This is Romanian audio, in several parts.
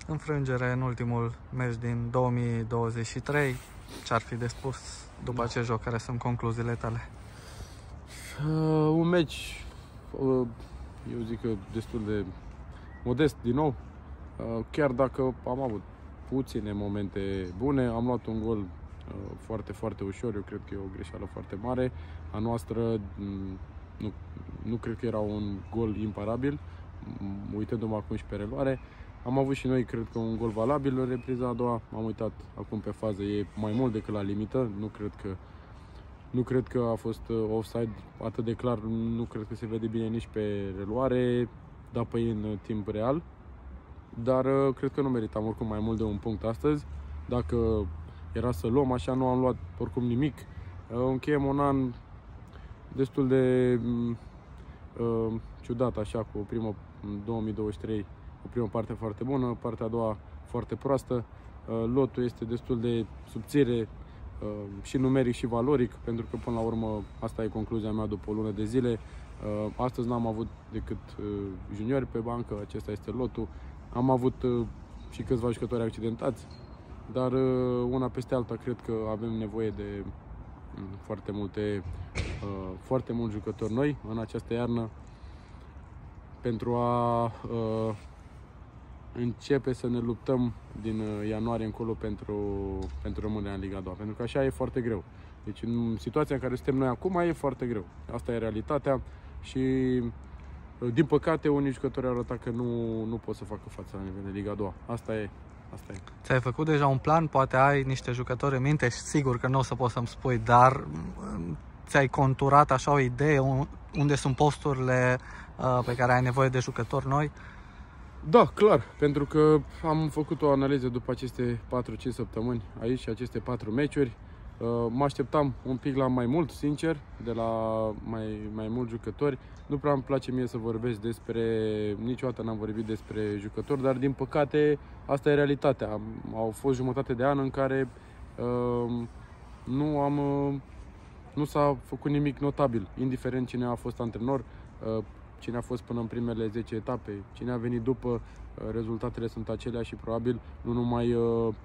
înfrângere în ultimul meci din 2023. Ce-ar fi de spus după acest joc? Care sunt concluziile tale? Un meci, eu zic că destul de modest din nou. Chiar dacă am avut puține momente bune, am luat un gol foarte, foarte ușor. Eu cred că e o greșeală foarte mare a noastră. Nu cred că era un gol imparabil, uitându-mă acum și pe reluare. Am avut și noi, cred că, un gol valabil în repriza a doua. M-am uitat acum pe fază, e mai mult decât la limită. Nu cred că a fost offside atât de clar, nu cred că se vede bine nici pe reluare, da pe ei în timp real. Dar cred că nu meritam oricum mai mult de un punct astăzi. Dacă era să luăm, așa nu am luat oricum nimic. Încheiem un an destul de ciudat, așa, cu o primă 2023, o primă parte foarte bună, partea a doua foarte proastă. Lotul este destul de subțire și numeric și valoric, pentru că până la urmă asta e concluzia mea după o lună de zile. Astăzi n-am avut decât juniori pe bancă, acesta este lotul. Am avut și câțiva jucători accidentați, dar una peste alta cred că avem nevoie de foarte mulți jucători noi în această iarnă pentru a începe să ne luptăm din ianuarie încolo pentru rămânerea în Liga a doua, pentru că așa e foarte greu. Deci în situația în care suntem noi acum e foarte greu. Asta e realitatea și din păcate unii jucători au arătat că nu pot să facă față la nivel de Liga a doua. Asta e. Ți-ai făcut deja un plan? Poate ai niște jucători în minte și sigur că nu o să poți să-mi spui, dar ți-ai conturat așa o idee unde sunt posturile pe care ai nevoie de jucători noi? Da, clar, pentru că am făcut o analiză după aceste 4-5 săptămâni aici și aceste 4 meciuri. Mă așteptam un pic la mai mult, sincer, de la mai mulți jucători. Nu prea îmi place mie să vorbesc niciodată n-am vorbit despre jucători, dar din păcate asta e realitatea. Au fost jumătate de an în care nu s-a făcut nimic notabil, indiferent cine a fost antrenor, cine a fost până în primele 10 etape, cine a venit după, rezultatele sunt aceleași și probabil nu numai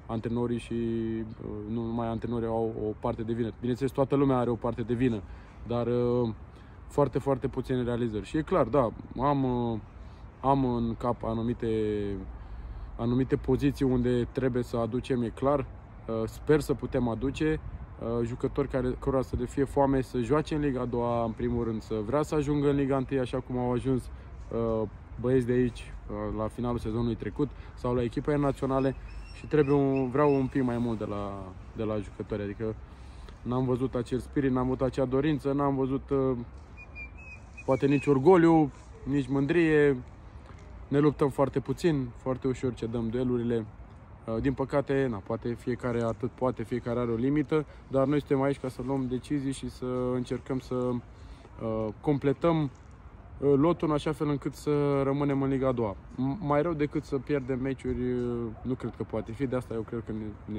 antrenorii au o parte de vină. Bineînțeles, toată lumea are o parte de vină, dar foarte, foarte puține realizări. Și e clar, da, am în cap anumite poziții unde trebuie să aducem, e clar. Sper să putem aduce jucători cărora să le fie foame să joace în Liga a doua, în primul rând, să vrea să ajungă în Liga 1, așa cum au ajuns băieți de aici la finalul sezonului trecut sau la echipele naționale, și vreau un pic mai mult de la jucători. Adică n-am văzut acel spirit, n-am văzut acea dorință, n-am văzut poate nici orgoliu, nici mândrie. Ne luptăm foarte puțin, foarte ușor cedăm duelurile. Din păcate, poate fiecare are o limită, dar noi suntem aici ca să luăm decizii și să încercăm să completăm lotul în așa fel încât să rămânem în Liga a doua. Mai rău decât să pierdem meciuri, nu cred că poate fi, de asta eu cred că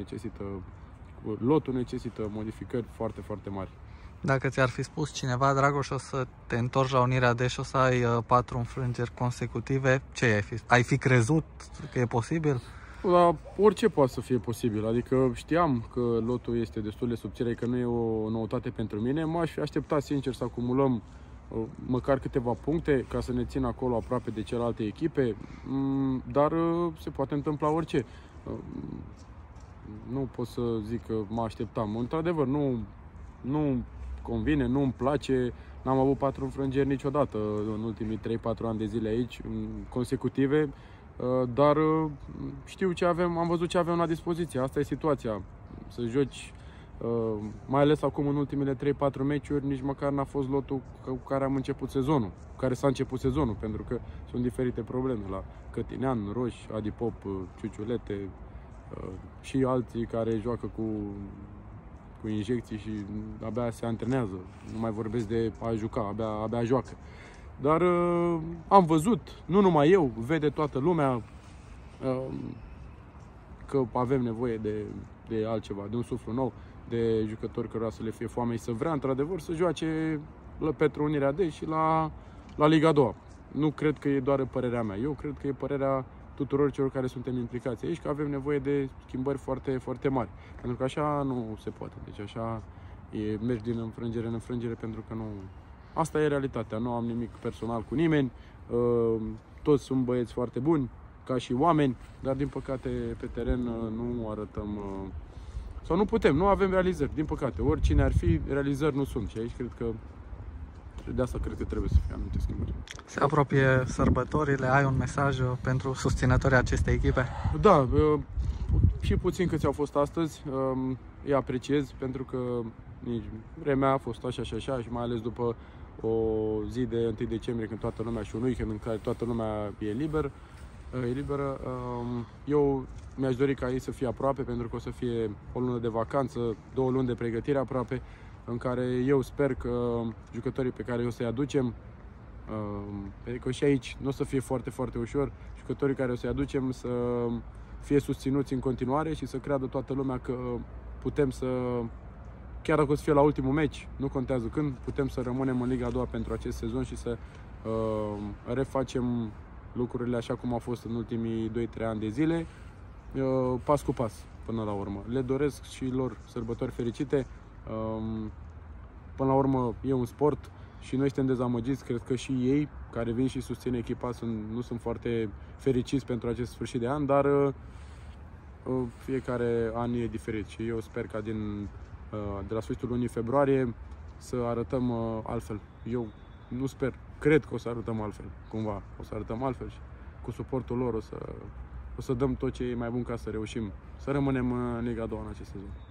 lotul necesită modificări foarte, foarte mari. Dacă ți-ar fi spus cineva, Dragoș, o să te întorci la Unirea D și o să ai 4 înfrângeri consecutive, ai fi crezut că e posibil? Da, orice poate să fie posibil, adică știam că lotul este destul de subțire, că nu e o noutate pentru mine. M-aș fi așteptat, sincer, să acumulăm măcar câteva puncte ca să ne țină acolo aproape de celelalte echipe, dar se poate întâmpla orice. Nu pot să zic că mă așteptam. Într-adevăr, nu convine, nu îmi place. N-am avut 4 înfrângeri niciodată în ultimii 3-4 ani de zile aici, consecutive. Dar știu ce avem, am văzut ce avem la dispoziție. Asta e situația. Să joci, mai ales acum în ultimele 3-4 meciuri, nici măcar n-a fost lotul cu care am început sezonul, cu care s-a început sezonul, pentru că sunt diferite probleme la Cătinean, Roș, Adipop, Ciuciulete și alții care joacă cu injecții și abia se antrenează. Nu mai vorbesc de a juca, abia joacă. Dar am văzut, nu numai eu, vede toată lumea că avem nevoie de altceva, de un suflu nou, de jucători cărora să le fie foame și să vrea într-adevăr să joace pentru Unirea D și la Liga a doua. Nu cred că e doar părerea mea, eu cred că e părerea tuturor celor care suntem implicați aici, că avem nevoie de schimbări foarte, foarte mari. Pentru că așa nu se poate. Deci așa mergi din înfrângere în înfrângere, pentru că nu... Asta e realitatea. Nu am nimic personal cu nimeni. Toți sunt băieți foarte buni, ca și oameni, dar din păcate pe teren nu arătăm... Sau nu putem, nu avem realizări, din păcate. Oricine ar fi, realizări nu sunt. Și aici cred că de asta cred că trebuie să fie anumite schimbări. Se apropie sărbătorile, ai un mesaj pentru susținătorii acestei echipe? Da, și puțin câți au fost astăzi, îi apreciez, pentru că nici vremea a fost așa și așa, și mai ales după o zi de 1 decembrie, când toată lumea, și un weekend în care toată lumea e liberă. Eu mi-aș dori ca ei să fie aproape, pentru că o să fie o lună de vacanță, 2 luni de pregătire aproape, în care eu sper că jucătorii pe care o să-i aducem, pentru că și aici nu o să fie foarte, foarte ușor, jucătorii care o să-i aducem să fie susținuți în continuare și să creadă toată lumea că putem să, chiar dacă o să fie la ultimul meci, nu contează când, putem să rămânem în Liga a doua pentru acest sezon și să refacem lucrurile așa cum au fost în ultimii 2-3 ani de zile, pas cu pas, până la urmă. Le doresc și lor sărbători fericite. Până la urmă e un sport și noi suntem dezamăgiți. Cred că și ei, care vin și susțin echipa, nu sunt foarte fericiți pentru acest sfârșit de an, dar fiecare an e diferit și eu sper ca de la sfârșitul lunii februarie să arătăm altfel. Eu nu sper, cred că o să arătăm altfel, cumva. O să arătăm altfel și cu suportul lor o să dăm tot ce e mai bun ca să reușim să rămânem în Liga a doua în acest sezon.